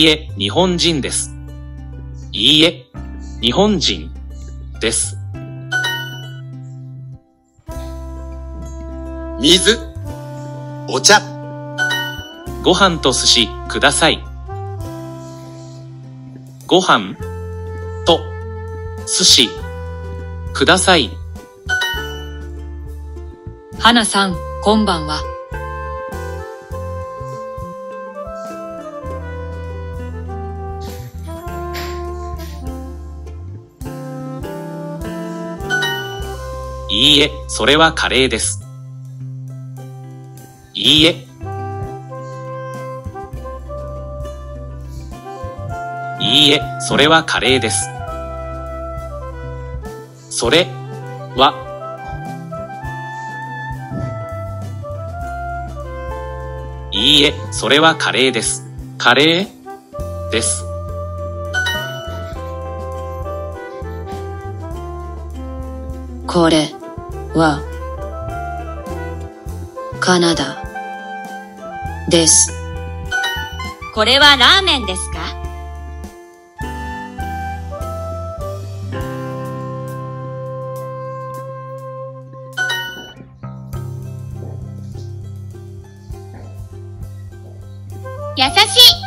いいえ、日本人です。いいえ、日本人です。 水、お茶。 ご飯と寿司ください。ご飯と寿司ください。 花さん、こんばんは。 いいえ、それはカレーです。いいえ。いいえ、それはカレーです。それはいいえ、それはカレーです。カレーです。 これはカナダです。 これはラーメンですか？優しい。